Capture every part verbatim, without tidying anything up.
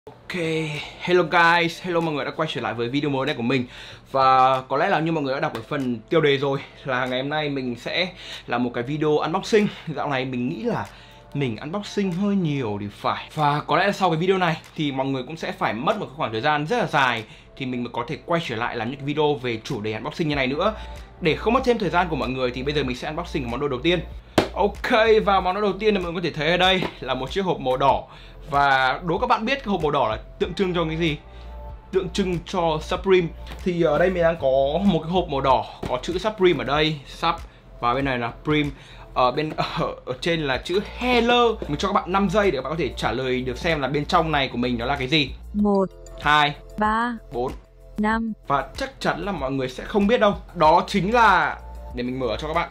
Ok, hello guys, hello mọi người đã quay trở lại với video mới này của mình. Và có lẽ là như mọi người đã đọc ở phần tiêu đề rồi, là ngày hôm nay mình sẽ làm một cái video unboxing. Dạo này mình nghĩ là mình unboxing hơi nhiều thì phải. Và có lẽ là sau cái video này thì mọi người cũng sẽ phải mất một khoảng thời gian rất là dài thì mình mới có thể quay trở lại làm những video về chủ đề unboxing như này nữa. Để không mất thêm thời gian của mọi người thì bây giờ mình sẽ unboxing món đồ đầu tiên. Ok, và món đồ đầu tiên thì mọi người có thể thấy ở đây là một chiếc hộp màu đỏ. Và đố các bạn biết cái hộp màu đỏ là tượng trưng cho cái gì? Tượng trưng cho Supreme. Thì ở đây mình đang có một cái hộp màu đỏ có chữ Supreme ở đây, Sup, và bên này là Prime. Ở bên ở, ở trên là chữ Hello. Mình cho các bạn năm giây để các bạn có thể trả lời được xem là bên trong này của mình nó là cái gì. Một, Hai, ba, bốn, năm. và chắc chắn là mọi người sẽ không biết đâu. Đó chính là, để mình mở cho các bạn.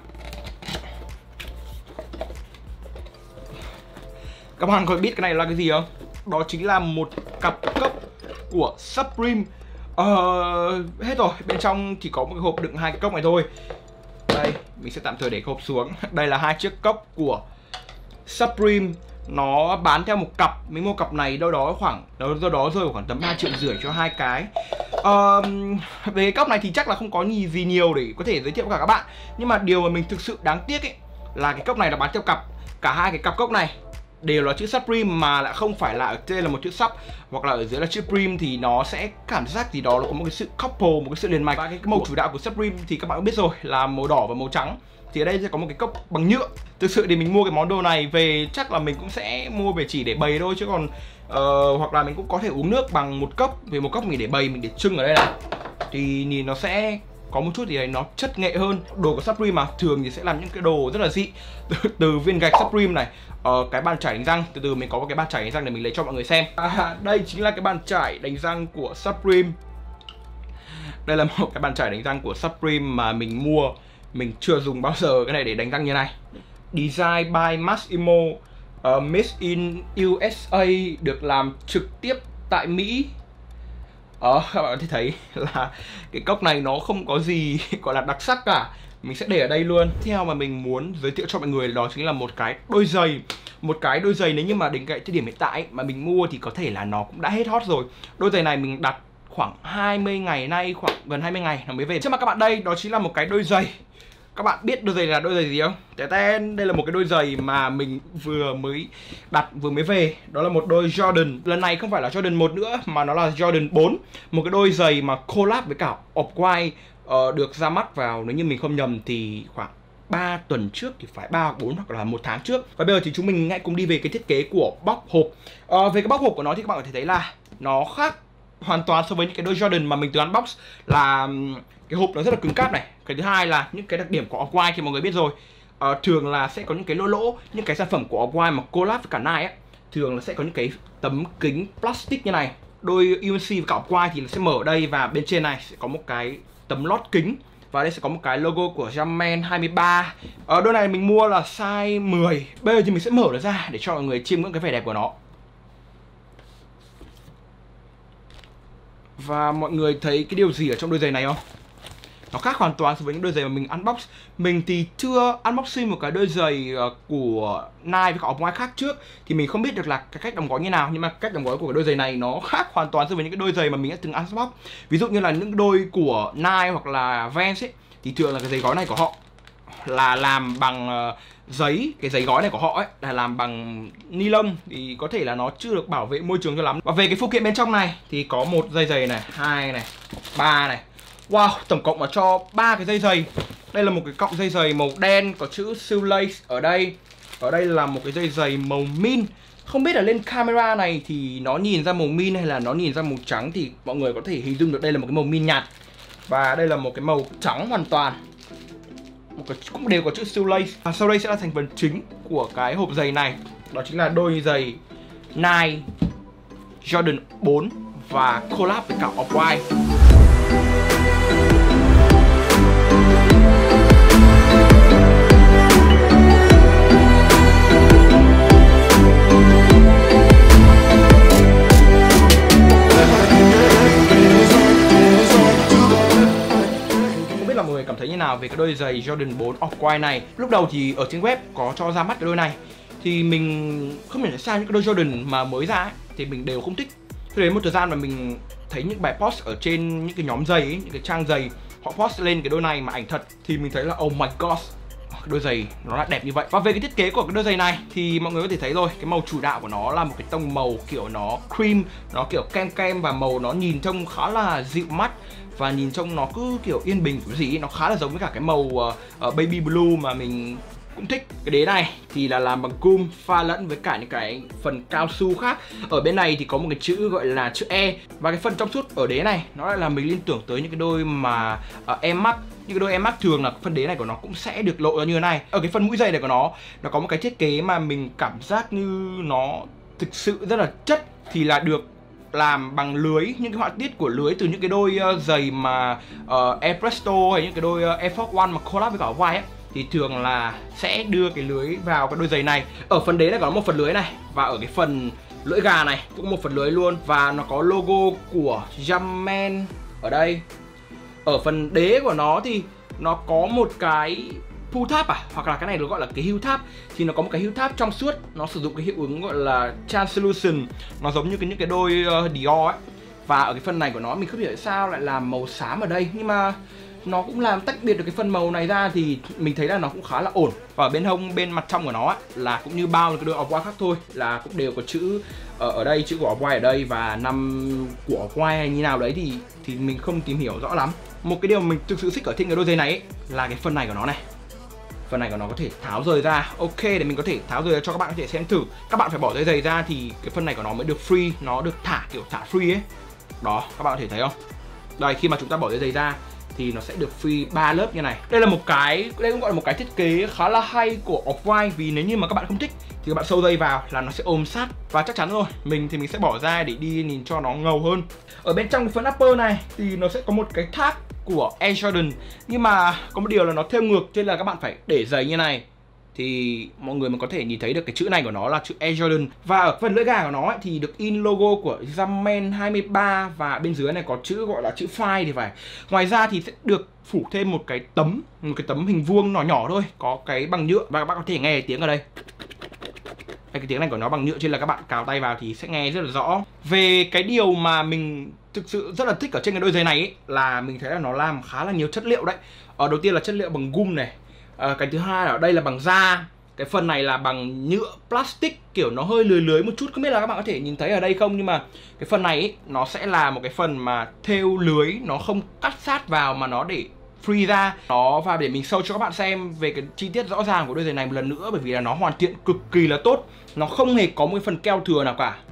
Các bạn có biết cái này là cái gì không? Đó chính là một cặp cốc của Supreme. Ờ, hết rồi, bên trong chỉ có một cái hộp đựng hai cái cốc này thôi. Đây, mình sẽ tạm thời để hộp xuống. Đây là hai chiếc cốc của Supreme. Nó bán theo một cặp. Mình mua cặp này đâu đó khoảng đâu đó rơi khoảng tầm ba triệu rưỡi cho hai cái. Ờ, về cái cốc này thì chắc là không có gì nhiều để có thể giới thiệu với cả các bạn. Nhưng mà điều mà mình thực sự đáng tiếc ấy là cái cốc này là bán theo cặp. Cả hai cái cặp cốc này đều là chữ Supreme mà lại không phải là ở trên là một chữ Sup hoặc là ở dưới là chữ Prime, thì nó sẽ cảm giác gì đó nó có một cái sự couple, một cái sự liền mạch. Và cái màu chủ đạo của Supreme thì các bạn cũng biết rồi là màu đỏ và màu trắng. Thì ở đây sẽ có một cái cốc bằng nhựa. Thực sự thì mình mua cái món đồ này về chắc là mình cũng sẽ mua về chỉ để bày thôi, chứ còn uh, hoặc là mình cũng có thể uống nước bằng một cốc. Về một cốc mình để bày, mình để trưng ở đây này thì nhìn nó sẽ có một chút gì đấy nó chất nghệ hơn. Đồ của Supreme mà thường thì sẽ làm những cái đồ rất là dị. Từ, từ viên gạch Supreme này, ờ, cái bàn chải đánh răng. Từ từ mình có một cái bàn chải đánh răng để mình lấy cho mọi người xem. À, đây chính là cái bàn chải đánh răng của Supreme. Đây là một cái bàn chải đánh răng của Supreme mà mình mua. Mình chưa dùng bao giờ cái này để đánh răng như này. Design by Massimo, uh, Made in u ét a, được làm trực tiếp tại Mỹ. Ờ, các bạn có thể thấy là cái cốc này nó không có gì gọi là đặc sắc cả. Mình sẽ để ở đây luôn. Theo mà mình muốn giới thiệu cho mọi người đó chính là một cái đôi giày. Một cái đôi giày nếu như mà đến cái thời điểm hiện tại ấy, mà mình mua thì có thể là nó cũng đã hết hot rồi. Đôi giày này mình đặt khoảng hai mươi ngày nay, khoảng gần hai mươi ngày nó mới về. Trước mặt các bạn đây, đó chính là một cái đôi giày. Các bạn biết đôi giày là đôi giày gì không? Té ten, đây là một cái đôi giày mà mình vừa mới đặt, vừa mới về. Đó là một đôi Jordan. Lần này không phải là Jordan một nữa mà nó là Jordan bốn. Một cái đôi giày mà collab với cả Off-White, uh, được ra mắt vào, nếu như mình không nhầm thì khoảng ba tuần trước thì phải, ba hoặc bốn hoặc là một tháng trước. Và bây giờ thì chúng mình hãy cùng đi về cái thiết kế của bóc hộp. uh, Về cái bóc hộp của nó thì các bạn có thể thấy là nó khác hoàn toàn so với những cái đôi Jordan mà mình từng unbox. Là cái hộp nó rất là cứng cáp này. Cái thứ hai là những cái đặc điểm của Off-White thì mọi người biết rồi. uh, Thường là sẽ có những cái lỗ lỗ. Những cái sản phẩm của Off-White mà collab với cả Nike ấy, thường là sẽ có những cái tấm kính plastic như này. Đôi u en xê và cả Off-White thì nó sẽ mở ở đây, và bên trên này sẽ có một cái tấm lót kính. Và đây sẽ có một cái logo của Jumpman hai mươi ba. Ở đôi này mình mua là size mười. Bây giờ thì mình sẽ mở nó ra để cho mọi người chiêm ngưỡng cái vẻ đẹp của nó. Và mọi người thấy cái điều gì ở trong đôi giày này không? Nó khác hoàn toàn so với những đôi giày mà mình unbox. Mình thì chưa unboxing một cái đôi giày của Nike với cả Off-White khác trước, thì mình không biết được là cái cách đóng gói như nào. Nhưng mà cách đóng gói của cái đôi giày này nó khác hoàn toàn so với những cái đôi giày mà mình đã từng unbox. Ví dụ như là những đôi của Nike hoặc là Vans ấy, thì thường là cái giày gói này của họ là làm bằng uh, giấy. Cái giấy gói này của họ ấy là làm bằng ni lông, thì có thể là nó chưa được bảo vệ môi trường cho lắm. Và về cái phụ kiện bên trong này thì có một dây giày này, hai này, ba này. Wow, tổng cộng là cho ba cái dây giày. Đây là một cái cọng dây giày màu đen có chữ shoelace ở đây. Ở đây là một cái dây giày màu min. Không biết là lên camera này thì nó nhìn ra màu min hay là nó nhìn ra màu trắng, thì mọi người có thể hình dung được đây là một cái màu min nhạt. Và đây là một cái màu trắng hoàn toàn. Một cái cũng đều có chữ shoelace. À, sau đây sẽ là thành phần chính của cái hộp giày này. Đó chính là đôi giày Nike Jordan bốn và collab với cả Off-White. Cảm thấy như nào về cái đôi giày Jordan bốn Off-White này? Lúc đầu thì ở trên web có cho ra mắt cái đôi này, thì mình không hiểu tại sao những cái đôi Jordan mà mới ra ấy, thì mình đều không thích. Thế đến một thời gian mà mình thấy những bài post ở trên những cái nhóm giày ấy, những cái trang giày họ post lên cái đôi này mà ảnh thật thì mình thấy là oh my god, cái đôi giày nó lại đẹp như vậy. Và về cái thiết kế của cái đôi giày này thì mọi người có thể thấy rồi, cái màu chủ đạo của nó là một cái tông màu kiểu nó cream, nó kiểu kem kem và màu nó nhìn trông khá là dịu mắt và nhìn trông nó cứ kiểu yên bình cái gì ấy. Nó khá là giống với cả cái màu uh, uh, baby blue mà mình cũng thích. Cái đế này thì là làm bằng chrome pha lẫn với cả những cái phần cao su khác. Ở bên này thì có một cái chữ gọi là chữ E, và cái phần trong suốt ở đế này nó lại làm mình liên tưởng tới những cái đôi mà uh, Air Max. Những cái đôi Air Max thường là phần đế này của nó cũng sẽ được lộ ra như thế này. Ở cái phần mũi giày này của nó nó có một cái thiết kế mà mình cảm giác như nó thực sự rất là chất, thì là được làm bằng lưới, những cái họa tiết của lưới từ những cái đôi uh, giày mà uh, Air Presto hay những cái đôi uh, Air Force One mà collab với cả Off-White ấy, thì thường là sẽ đưa cái lưới vào cái đôi giày này. Ở phần đế này có một phần lưới này, và ở cái phần lưỡi gà này cũng một phần lưới luôn, và nó có logo của Jumpman ở đây. Ở phần đế của nó thì nó có một cái pull tab à, hoặc là cái này được gọi là cái heel tab, thì nó có một cái heel tab trong suốt, nó sử dụng cái hiệu ứng gọi là translucent, nó giống như cái những cái đôi uh, Dior ấy. Và ở cái phần này của nó mình không hiểu tại sao lại làm màu xám ở đây, nhưng mà nó cũng làm tách biệt được cái phần màu này ra thì mình thấy là nó cũng khá là ổn. Và ở bên hông, bên mặt trong của nó ấy, là cũng như bao cái đôi Off-White khác thôi, là cũng đều có chữ ở, ở đây, chữ của Off-White ở đây và năm của Off-White hay như nào đấy thì thì mình không tìm hiểu rõ lắm. Một cái điều mình thực sự thích ở trên cái đôi giày này ấy, là cái phần này của nó này. Phần này của nó có thể tháo rời ra. Ok, để mình có thể tháo rời ra cho các bạn có thể xem thử. Các bạn phải bỏ dây giày ra thì cái phần này của nó mới được free, nó được thả kiểu thả free ấy. Đó, các bạn có thể thấy không? Đây, khi mà chúng ta bỏ dây giày ra thì nó sẽ được free ba lớp như này. Đây là một cái, đây cũng gọi là một cái thiết kế khá là hay của Off-White, vì nếu như mà các bạn không thích thì các bạn sâu dây vào là nó sẽ ôm sát. Và chắc chắn rồi, mình thì mình sẽ bỏ ra để đi nhìn cho nó ngầu hơn. Ở bên trong cái phần upper này thì nó sẽ có một cái tag của Air Jordan, nhưng mà có một điều là nó theo ngược, cho nên là các bạn phải để giày như này thì mọi người mới có thể nhìn thấy được cái chữ này của nó là chữ Air Jordan. Và ở phần lưỡi gà của nó ấy, thì được in logo của Jumpman hai mươi ba, và bên dưới này có chữ gọi là chữ Fire thì phải. Ngoài ra thì sẽ được phủ thêm một cái tấm, một cái tấm hình vuông nhỏ nhỏ thôi, có cái bằng nhựa, và các bạn có thể nghe tiếng ở đây. Cái tiếng này của nó bằng nhựa, cho nên là các bạn cào tay vào thì sẽ nghe rất là rõ. Về cái điều mà mình thực sự rất là thích ở trên cái đôi giày này ấy, là mình thấy là nó làm khá là nhiều chất liệu đấy. Ở đầu tiên là chất liệu bằng gum này. À, cái thứ hai ở đây là bằng da. Cái phần này là bằng nhựa plastic, kiểu nó hơi lưới lưới một chút, không biết là các bạn có thể nhìn thấy ở đây không, nhưng mà cái phần này ấy, nó sẽ là một cái phần mà thêu lưới, nó không cắt sát vào mà nó để free ra nó. Và để mình show cho các bạn xem về cái chi tiết rõ ràng của đôi giày này một lần nữa, bởi vì là nó hoàn thiện cực kỳ là tốt, nó không hề có một cái phần keo thừa nào cả.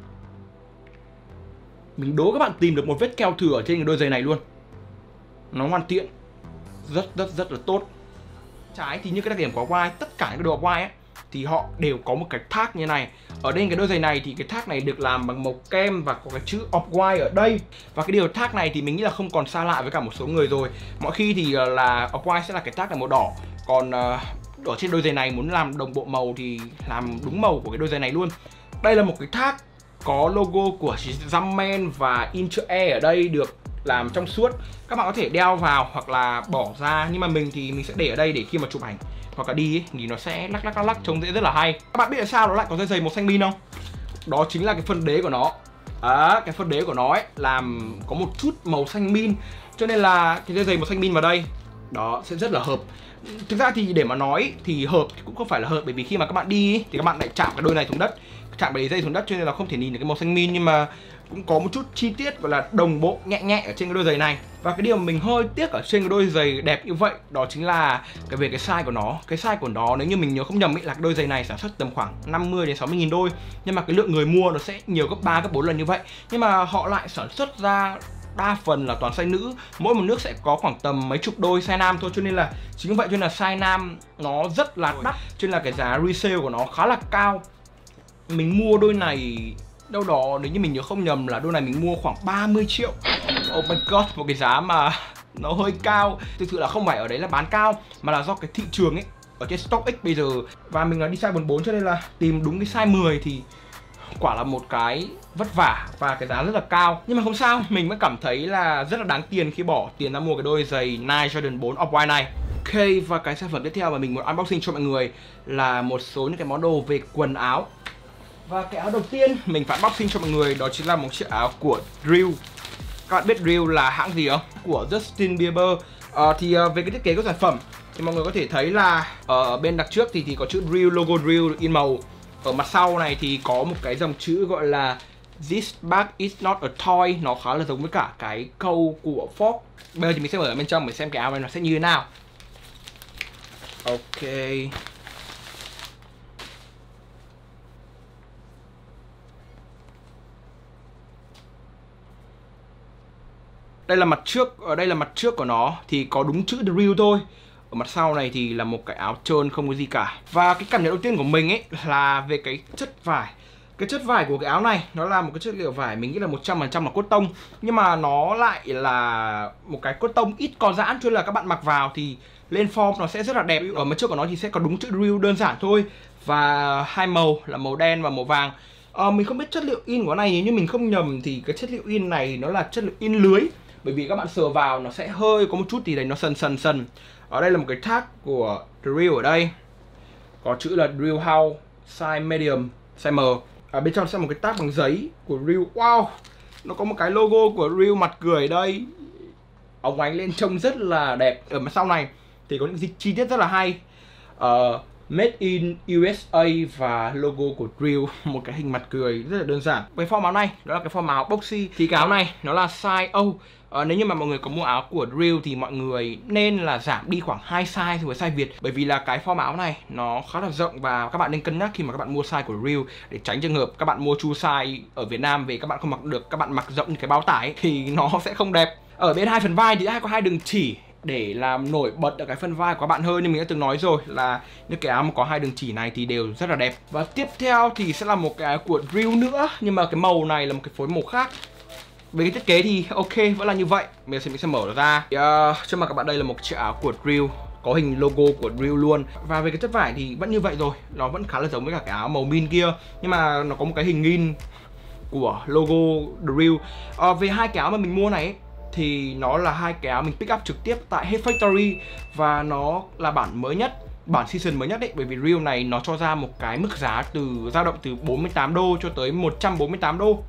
Mình đố các bạn tìm được một vết keo thừa ở trên cái đôi giày này luôn. Nó hoàn thiện rất rất rất là tốt. Trái thì như cái đặc điểm của Off-White, tất cả những cái đồ Off-White ấy thì họ đều có một cái tag như này. Ở đây cái đôi giày này thì cái tag này được làm bằng màu kem và có cái chữ Off-White ở đây. Và cái điều tag này thì mình nghĩ là không còn xa lạ với cả một số người rồi. Mọi khi thì là Off-White sẽ là cái tag là màu đỏ, còn uh, ở trên đôi giày này muốn làm đồng bộ màu thì làm đúng màu của cái đôi giày này luôn. Đây là một cái tag có logo của Jumpman và in chữ E ở đây, được làm trong suốt. Các bạn có thể đeo vào hoặc là bỏ ra, nhưng mà mình thì mình sẽ để ở đây để khi mà chụp ảnh hoặc là đi ấy, thì nó sẽ lắc lắc lắc lắc, trông dễ rất là hay. Các bạn biết là sao nó lại có dây giày màu xanh bin không? Đó chính là cái phần đế của nó. À, cái phần đế của nó ấy làm có một chút màu xanh bin, cho nên là cái dây giày màu xanh bin vào đây đó sẽ rất là hợp. Thực ra thì để mà nói thì hợp thì cũng không phải là hợp, bởi vì khi mà các bạn đi ấy, thì các bạn lại chạm cái đôi này xuống đất, chạm cái dây xuống đất, cho nên là không thể nhìn được cái màu xanh min, nhưng mà cũng có một chút chi tiết gọi là đồng bộ nhẹ nhẹ ở trên cái đôi giày này. Và cái điều mình hơi tiếc ở trên cái đôi giày đẹp như vậy đó chính là cái về cái size của nó. Cái size của nó nếu như mình nhớ không nhầm ấy, là cái đôi giày này sản xuất tầm khoảng năm mươi đến sáu mươi nghìn đôi, nhưng mà cái lượng người mua nó sẽ nhiều gấp ba gấp bốn lần như vậy. Nhưng mà họ lại sản xuất ra đa phần là toàn size nữ, mỗi một nước sẽ có khoảng tầm mấy chục đôi size nam thôi, cho nên là chính vậy cho nên là size nam nó rất là đắt, cho nên là cái giá resale của nó khá là cao. Mình mua đôi này đâu đó, nếu như mình nhớ không nhầm là đôi này mình mua khoảng ba mươi triệu. Oh my god, một cái giá mà nó hơi cao. Thực sự là không phải ở đấy là bán cao, mà là do cái thị trường ấy ở trên StockX bây giờ, và mình là đi size bốn mươi bốn, cho nên là tìm đúng cái size mười thì quả là một cái vất vả và cái giá rất là cao. Nhưng mà không sao, mình vẫn cảm thấy là rất là đáng tiền khi bỏ tiền ra mua cái đôi giày Nike Jordan bốn Off-White này. Ok, và cái sản phẩm tiếp theo mà mình muốn unboxing cho mọi người là một số những cái món đồ về quần áo. Và cái áo đầu tiên mình phải unboxing cho mọi người đó chính là một chiếc áo của Drill. Các bạn biết Drill là hãng gì không? Của Justin Bieber. À, thì uh, về cái thiết kế của sản phẩm thì mọi người có thể thấy là ở bên đằng trước thì thì có chữ Drill, logo Drill in màu. Ở mặt sau này thì có một cái dòng chữ gọi là This bag is not a toy. Nó khá là giống với cả cái câu của Ford. Bây giờ thì mình sẽ mở ở bên trong để xem cái áo này nó sẽ như thế nào. Ok. Đây là mặt trước, ở đây là mặt trước của nó thì có đúng chữ Drill thôi. Ở mặt sau này thì là một cái áo trơn không có gì cả. Và cái cảm nhận đầu tiên của mình ấy là về cái chất vải. Cái chất vải của cái áo này nó là một cái chất liệu vải mình nghĩ là một trăm phần trăm là cốt tông. Nhưng mà nó lại là một cái cốt tông ít có giãn, cho nên là các bạn mặc vào thì lên form nó sẽ rất là đẹp. Ở mặt trước của nó thì sẽ có đúng chữ Drill đơn giản thôi. Và hai màu là màu đen và màu vàng. à, Mình không biết chất liệu in của nó này, nhưng mình không nhầm thì cái chất liệu in này nó là chất liệu in lưới. Bởi vì các bạn sờ vào nó sẽ hơi có một chút gì đấy nó sần sần sần. Ở đây là một cái tag của Drill ở đây. Có chữ là Drill House, size medium, size M. Ở bên trong sẽ một cái tag bằng giấy của Drill. Wow, nó có một cái logo của Drill mặt cười đây. Ống ánh lên trông rất là đẹp. Ở mặt sau này thì có những chi tiết rất là hay. uh, Made in u ét a và logo của Drill. Một cái hình mặt cười rất là đơn giản. Cái form áo này đó là cái form áo boxy. Thì cái áo này nó là size O. Uh, nếu như mà mọi người có mua áo của Drill thì mọi người nên là giảm đi khoảng hai size so với size Việt. Bởi vì là cái form áo này nó khá là rộng và các bạn nên cân nhắc khi mà các bạn mua size của Drill, để tránh trường hợp các bạn mua chu size ở Việt Nam về các bạn không mặc được, các bạn mặc rộng như cái bao tải ấy, thì nó sẽ không đẹp. Ở bên hai phần vai thì có hai đường chỉ để làm nổi bật ở cái phần vai của các bạn hơn. Nhưng mình đã từng nói rồi là những cái áo mà có hai đường chỉ này thì đều rất là đẹp. Và tiếp theo thì sẽ là một cái áo của Drill nữa, nhưng mà cái màu này là một cái phối màu khác. Về cái thiết kế thì ok, vẫn là như vậy. Mình sẽ, mình sẽ mở nó ra. uh, Trước mặt các bạn đây là một chiếc áo của Drill, có hình logo của Drill luôn. Và về cái chất vải thì vẫn như vậy rồi. Nó vẫn khá là giống với cả cái áo màu min kia, nhưng mà nó có một cái hình in của logo Drill. uh, Về hai cái áo mà mình mua này ấy, thì nó là hai cái áo mình pick up trực tiếp tại Head Factory. Và nó là bản mới nhất, bản season mới nhất đấy. Bởi vì Drill này nó cho ra một cái mức giá từ dao động từ bốn mươi tám đô cho tới một trăm bốn mươi tám đô.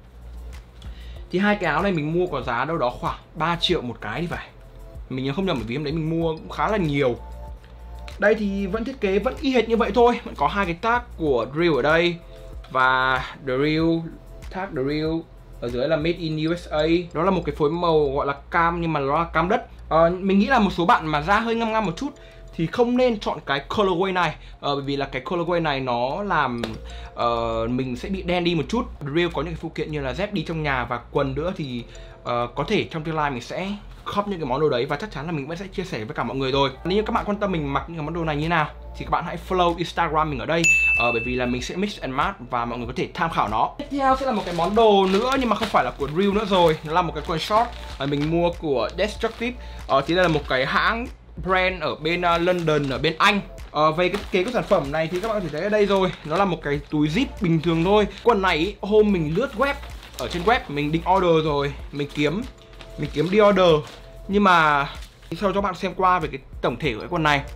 Thì hai cái áo này mình mua có giá đâu đó khoảng ba triệu một cái thì phải. Mình nhớ không nhầm, bởi vì hôm đấy mình mua cũng khá là nhiều. Đây thì vẫn thiết kế vẫn y hệt như vậy thôi. Vẫn có hai cái tag của Drill ở đây. Và Drill, tag Drill. Ở dưới là Made in u ét a. Đó là một cái phối màu gọi là cam, nhưng mà nó là cam đất. à, Mình nghĩ là một số bạn mà da hơi ngăm ngăm một chút thì không nên chọn cái colorway này. ờ, Bởi vì là cái colorway này nó làm uh, mình sẽ bị đen đi một chút. Drill có những cái phụ kiện như là dép đi trong nhà và quần nữa thì uh, có thể trong tương lai mình sẽ khóc những cái món đồ đấy. Và chắc chắn là mình vẫn sẽ chia sẻ với cả mọi người rồi. Nếu như các bạn quan tâm mình mặc những cái món đồ này như nào thì các bạn hãy follow Instagram mình ở đây. uh, Bởi vì là mình sẽ mix and match và mọi người có thể tham khảo nó. Tiếp theo sẽ là một cái món đồ nữa, nhưng mà không phải là của Drill nữa rồi. Nó là một cái quần short uh, mình mua của Destructive. uh, Thì đây là một cái hãng brand ở bên uh, London, ở bên Anh. uh, Về cái thiết kế của sản phẩm này thì các bạn có thể thấy ở đây rồi. Nó là một cái túi zip bình thường thôi. Quần này ý, hôm mình lướt web, ở trên web mình định order rồi, mình kiếm mình kiếm đi order, nhưng mà cho cho bạn xem qua về cái tổng thể của cái quần này.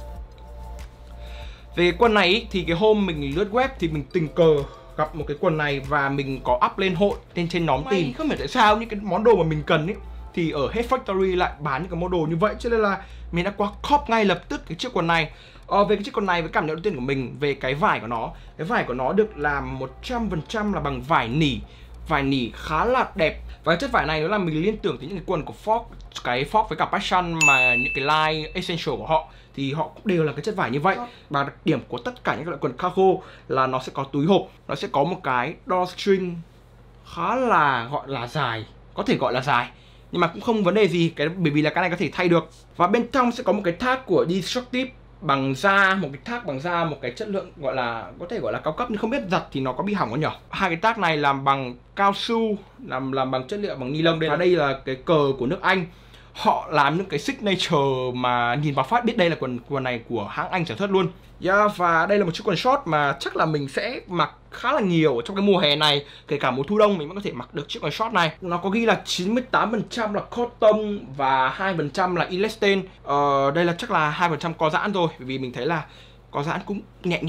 Về cái quần này ý, thì cái hôm mình lướt web thì mình tình cờ gặp một cái quần này và mình có up lên hội, lên trên nhóm tìm. Không hiểu tại sao những cái món đồ mà mình cần ấy thì ở Head Factory lại bán những cái món đồ như vậy, cho nên là mình đã qua cop ngay lập tức cái chiếc quần này. ờ, Về cái chiếc quần này, với cảm nhận đầu tiên của mình về cái vải của nó, cái vải của nó được làm một trăm phần trăm là bằng vải nỉ. Vải nỉ khá là đẹp. Và chất vải này nó làm mình liên tưởng tới những cái quần của Ford, cái Ford với cả Passion, mà những cái line essential của họ thì họ cũng đều là cái chất vải như vậy. Và đặc điểm của tất cả những loại quần cargo là nó sẽ có túi hộp, nó sẽ có một cái drawstring khá là gọi là dài, có thể gọi là dài, nhưng mà cũng không vấn đề gì, cái bởi vì là cái này có thể thay được. Và bên trong sẽ có một cái tag của Destructive bằng da, một cái tag bằng da, một cái chất lượng gọi là có thể gọi là cao cấp, nhưng không biết giặt thì nó có bị hỏng không nhỉ. Hai cái tag này làm bằng cao su, làm làm bằng chất liệu bằng ni lông. Đây là đây là cái cờ của nước Anh. Họ làm những cái signature mà nhìn vào phát biết đây là quần quần này của hãng Anh sản xuất luôn. Yeah, và đây là một chiếc quần short mà chắc là mình sẽ mặc khá là nhiều trong cái mùa hè này. Kể cả mùa thu đông mình vẫn có thể mặc được chiếc quần short này. Nó có ghi là chín mươi tám phần trăm là cotton và hai phần trăm là elastane. ờ, Đây là chắc là hai phần trăm co giãn rồi, bởi vì mình thấy là có giãn cũng nhẹ nhẹ.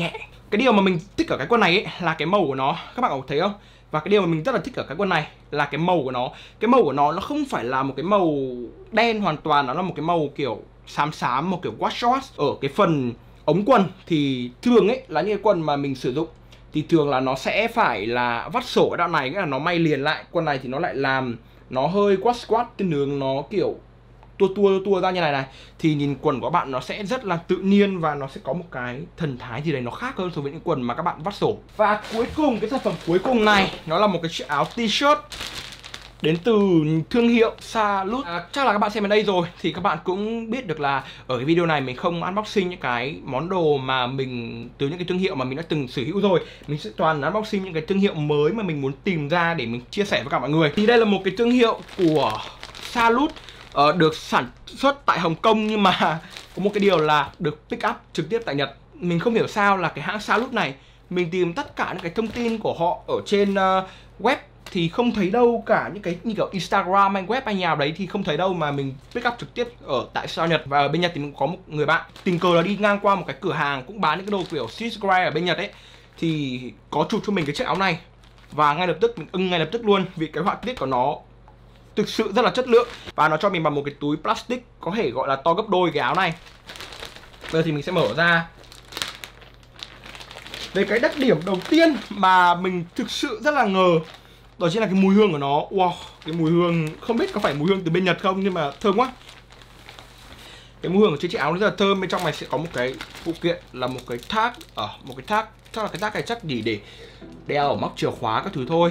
Cái điều mà mình thích ở cái quần này ấy là cái màu của nó, các bạn có thấy không? Và cái điều mà mình rất là thích ở cái quần này là cái màu của nó. Cái màu của nó nó không phải là một cái màu đen hoàn toàn, nó là một cái màu kiểu xám xám, một kiểu wash wash. Ở cái phần ống quần thì thường ấy là những cái quần mà mình sử dụng thì thường là nó sẽ phải là vắt sổ cái đoạn này, nghĩa là nó may liền lại. Quần này thì nó lại làm nó hơi quát squat, cái nướng nó kiểu tua tua tua ra như này này, thì nhìn quần của bạn nó sẽ rất là tự nhiên và nó sẽ có một cái thần thái gì đấy nó khác hơn so với những quần mà các bạn vắt sổ. Và cuối cùng, cái sản phẩm cuối cùng này nó là một cái chiếc áo t-shirt đến từ thương hiệu Salute. À, chắc là các bạn xem đến đây rồi thì các bạn cũng biết được là ở cái video này mình không unboxing những cái món đồ mà mình từ những cái thương hiệu mà mình đã từng sở hữu rồi. Mình sẽ toàn unboxing những cái thương hiệu mới mà mình muốn tìm ra để mình chia sẻ với cả mọi người. Thì đây là một cái thương hiệu của Salute, uh, được sản xuất tại Hồng Kông, nhưng mà có một cái điều là được pick up trực tiếp tại Nhật. Mình không hiểu sao là cái hãng Salute này, mình tìm tất cả những cái thông tin của họ ở trên uh, web thì không thấy đâu cả, những cái như kiểu Instagram hay web hay nào đấy thì không thấy đâu, mà mình pick up trực tiếp ở tại sao Nhật. Và ở bên Nhật thì mình có một người bạn tình cờ là đi ngang qua một cái cửa hàng cũng bán những cái đồ kiểu streetwear ở bên Nhật ấy, thì có chụp cho mình cái chiếc áo này và ngay lập tức mình ưng ngay lập tức luôn, vì cái họa tiết của nó thực sự rất là chất lượng. Và nó cho mình vào một cái túi plastic có thể gọi là to gấp đôi cái áo này. Bây giờ thì mình sẽ mở ra. Về cái đặc điểm đầu tiên mà mình thực sự rất là ngờ, đó chính là cái mùi hương của nó. Wow, cái mùi hương không biết có phải mùi hương từ bên Nhật không, nhưng mà thơm quá. Cái mùi hương của chiếc áo nó rất là thơm. Bên trong này sẽ có một cái phụ kiện là một cái tag, ở ờ, một cái tag, chắc là cái tag này chắc chỉ để đeo ở móc chìa khóa các thứ thôi.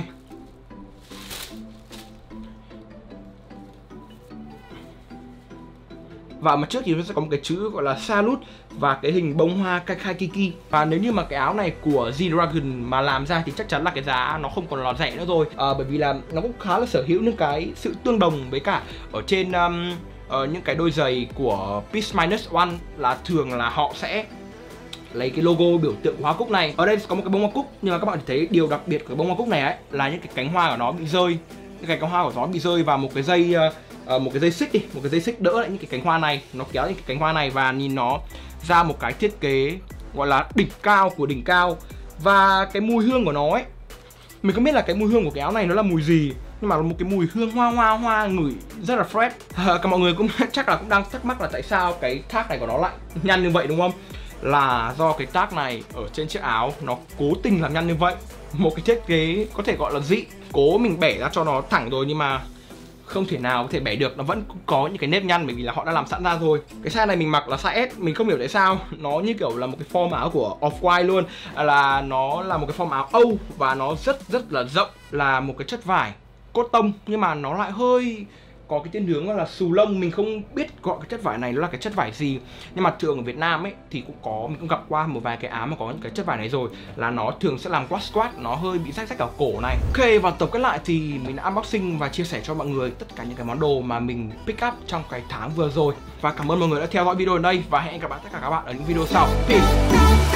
Và mặt trước thì nó sẽ có một cái chữ gọi là Salute và cái hình bông hoa Kaikaikiki. Và nếu như mà cái áo này của G-Dragon mà làm ra thì chắc chắn là cái giá nó không còn là rẻ nữa rồi, à, bởi vì là nó cũng khá là sở hữu những cái sự tương đồng với cả ở trên um, uh, những cái đôi giày của Peace Minus One, là thường là họ sẽ lấy cái logo biểu tượng của hoa cúc này. Ở đây có một cái bông hoa cúc, nhưng mà các bạn thấy điều đặc biệt của bông hoa cúc này ấy là những cái cánh hoa của nó bị rơi, những cái cánh hoa của nó bị rơi vào một cái dây uh, Uh, một cái dây xích đi, một cái dây xích đỡ lại những cái cánh hoa này, nó kéo những cái cánh hoa này và nhìn nó ra một cái thiết kế gọi là đỉnh cao của đỉnh cao. Và cái mùi hương của nó ấy, mình không biết là cái mùi hương của cái áo này nó là mùi gì, nhưng mà là một cái mùi hương hoa hoa hoa ngửi rất là fresh. Uh, các mọi người cũng chắc là cũng đang thắc mắc là tại sao cái tag này của nó lại nhăn như vậy đúng không? Là do cái tag này ở trên chiếc áo nó cố tình làm nhăn như vậy. Một cái thiết kế có thể gọi là dị, cố mình bẻ ra cho nó thẳng rồi nhưng mà không thể nào có thể bẻ được, nó vẫn có những cái nếp nhăn bởi vì là họ đã làm sẵn ra rồi. Cái size này mình mặc là size S, mình không hiểu tại sao nó như kiểu là một cái form áo của Off-White luôn, là nó là một cái form áo Âu và nó rất rất là rộng, là một cái chất vải cốt tông nhưng mà nó lại hơi có cái thiên hướng là xù lông. Mình không biết gọi cái chất vải này nó là cái chất vải gì, nhưng mà thường ở Việt Nam ấy thì cũng có, mình cũng gặp qua một vài cái áo mà có những cái chất vải này rồi, là nó thường sẽ làm quát squat, nó hơi bị rách rách ở cổ này. Ok, và tổng kết lại thì mình đã unboxing và chia sẻ cho mọi người tất cả những cái món đồ mà mình pick up trong cái tháng vừa rồi. Và cảm ơn mọi người đã theo dõi video ở đây và hẹn gặp lại tất cả các bạn ở những video sau. Peace.